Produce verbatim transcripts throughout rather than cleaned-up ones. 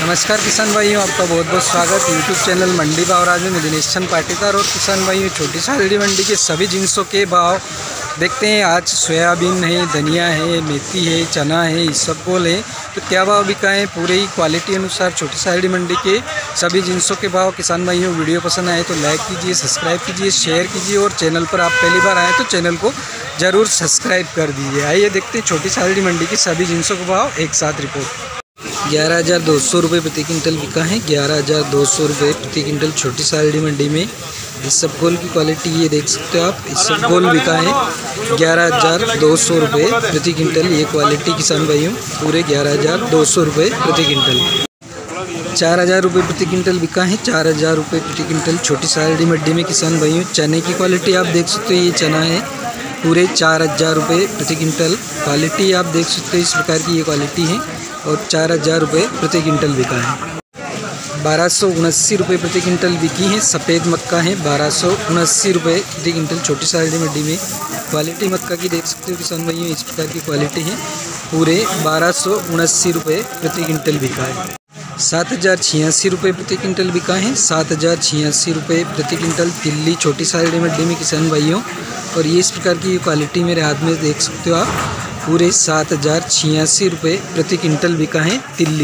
नमस्कार किसान भाइयों, आपका बहुत बहुत स्वागत यूट्यूब चैनल मंडी भाव राज में। दिनेश चंद पाटीदार और किसान भाइयों, छोटी सालड़ी मंडी के सभी जिनसों के भाव देखते हैं। आज सोयाबीन है, धनिया है, मेथी है, चना है, इसबगोल है, तो क्या भाव बिका है पूरे ही क्वालिटी अनुसार छोटी सालड़ी मंडी के सभी जिनसों के भाव। किसान भाइयों, वीडियो पसंद आए तो लाइक कीजिए, सब्सक्राइब कीजिए, शेयर कीजिए और चैनल पर आप पहली बार आए तो चैनल को ज़रूर सब्सक्राइब कर दीजिए। आइए देखते हैं छोटी सालड़ी मंडी के सभी जिनसों के भाव एक साथ रिपोर्ट। ग्यारह हज़ार दो सौ रुपये प्रति क्विंटल बिका है। ग्यारह हज़ार दो सौ रुपये प्रति क्विंटल छोटी सालड़ी मंडी में। इसबगोल की क्वालिटी ये देख सकते हो आप, इसबगोल बिका है ग्यारह हज़ार दो सौ रुपये प्रति क्विंटल। ये क्वालिटी किसान भाइयों पूरे ग्यारह हज़ार दो सौ रुपये प्रति क्विंटल। चार हज़ार रुपये प्रति क्विंटल बिका है। चार हज़ार रुपये प्रति क्विंटल छोटी सालड़ी मंडी में किसान भाइयों। चने की क्वालिटी आप देख सकते हो, ये चना है पूरे चार हज़ार रुपये प्रति क्विंटल। क्वालिटी आप देख सकते हो, इस प्रकार की ये क्वालिटी है और चार हज़ार रुपये प्रति क्विंटल बिका है। बारह सौ उनासी रुपये प्रति क्विंटल बिकी है सफ़ेद मक्का है। बारह सौ उनासी रुपये प्रति क्विंटल छोटी सालड़ी मंडी में। क्वालिटी मक्का की देख सकते हो किसान भाइयों, इस प्रकार की क्वालिटी है पूरे बारह सौ उनासी रुपये प्रति क्विंटल बिका है। सात हज़ार छियासी रुपये प्रति क्विंटल बिका है। सात हज़ार छियासी रुपये प्रति क्विंटल तिल्ली छोटी सालड़ी मंडी में किसान भाइयों। और ये इस प्रकार की क्वालिटी मेरे हाथ में देख सकते हो आप, पूरे सात हज़ार छियासी रुपये प्रति क्विंटल बिका है तिल्ली।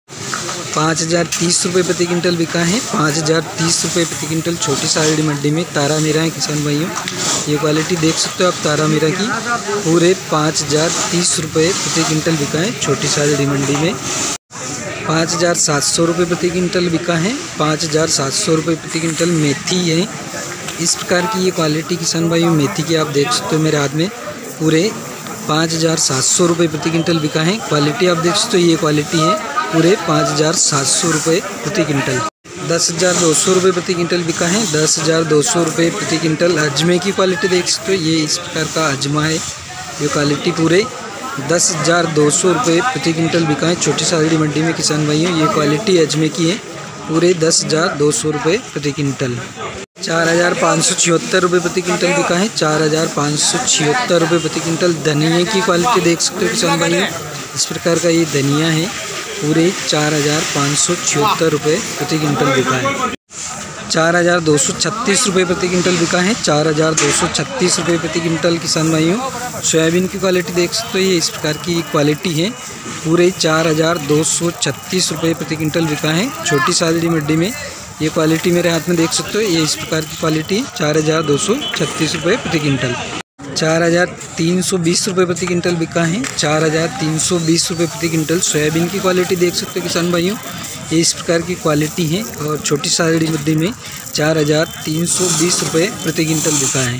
पाँच हज़ार तीस रुपये प्रति क्विंटल बिका है। पाँच हज़ार तीस रुपये प्रति क्विंटल छोटी सालड़ी मंडी में तारा मीरा है किसान भाइयों। ये क्वालिटी देख सकते हो आप तारा मीरा की, पूरे पाँच हज़ार तीस रुपये प्रति क्विंटल बिका है छोटी सालड़ी मंडी में। पाँच हज़ार सात सौ रुपये प्रति क्विंटल बिका है। पाँच हज़ार सात सौ रुपये प्रति क्विंटल मेथी है। इस प्रकार की ये क्वालिटी किसान भाइयों मेथी की आप देख सकते हो मेरे हाथ में, पूरे पाँच हज़ार सात सौ रुपये प्रति क्विंटल बिका है। क्वालिटी आप देख सकते हो, ये क्वालिटी है पूरे पाँच हज़ार सात सौ रुपये प्रति क्विंटल। दस हज़ार दो सौ रुपये प्रति क्विंटल बिका है। दस हज़ार दो सौ रुपये प्रति क्विंटल अजमे की क्वालिटी देख सकते हो, ये इस प्रकार का अजमा है। ये क्वालिटी पूरे दस हज़ार दो सौ रुपये प्रति क्विंटल बिका है छोटी सालड़ी मंडी में किसान भाइयों। ये क्वालिटी अजमे की है, पूरे दस हज़ार दो सौ रुपये प्रति क्विंटल। चार हज़ार पाँच सौ छिहत्तर रुपये प्रति क्विंटल बिका है। चार हज़ार पाँच सौ छिहत्तर रुपये प्रति क्विंटल धनिया की क्वालिटी देख सकते हो किसान भाइयों, इस प्रकार का ये धनिया है, पूरे चार हज़ार पाँच सौ छिहत्तर रुपये प्रति क्विंटल बिका है। चार हज़ार दो सौ छत्तीस रुपये प्रति क्विंटल बिका है। चार हज़ार दो सौ छत्तीस रुपये प्रति क्विंटल किसान भाइयों। सोयाबीन की क्वालिटी देख सकते हो, ये इस प्रकार की क्वालिटी है, पूरे चार हज़ार दो सौ छत्तीस रुपये प्रति क्विंटल बिका है छोटी सालड़ी मंडी में। ये क्वालिटी मेरे हाथ में देख सकते हो, ये इस प्रकार की क्वालिटी चार हज़ार दो सौ छत्तीस रुपये प्रति क्विंटल। चार हज़ार तीन सौ बीस रुपये प्रति क्विंटल बिका है। चार हज़ार तीन सौ बीस रुपये प्रति क्विंटल सोयाबीन की क्वालिटी देख सकते हो किसान भाइयों, ये इस प्रकार की क्वालिटी है और छोटी सालड़ी मंडी में चार हज़ार तीन सौ बीस रुपये प्रति क्विंटल बिका है।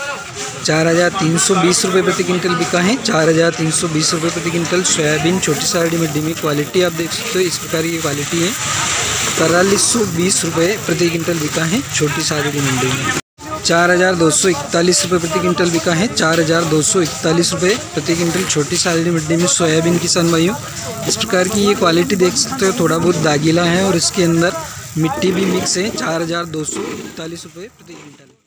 चार हज़ार तीन सौ बीस रुपये प्रति क्विंटल बिका है। चार हज़ार तीन सौ बीस रुपये प्रति क्विंटल सोयाबीन छोटी सालड़ी मंडी में। क्वालिटी आप देख सकते हो, इस प्रकार की क्वालिटी है, तैंतालीस सौ बीस रुपये प्रति क्विंटल बिका है छोटी सालड़ी मंडी में। चार हज़ार दो सौ इकतालीस रुपये प्रति क्विंटल बिका है। चार हज़ार दो सौ इकतालीस रुपये प्रति क्विंटल छोटी सालड़ी मंडी में सोयाबीन किसान भाइयों। इस प्रकार की ये क्वालिटी देख सकते हो, थोड़ा बहुत दागीला है और इसके अंदर मिट्टी भी मिक्स है। चार हज़ार दो सौ इकतालीस रुपये प्रति क्विंटल।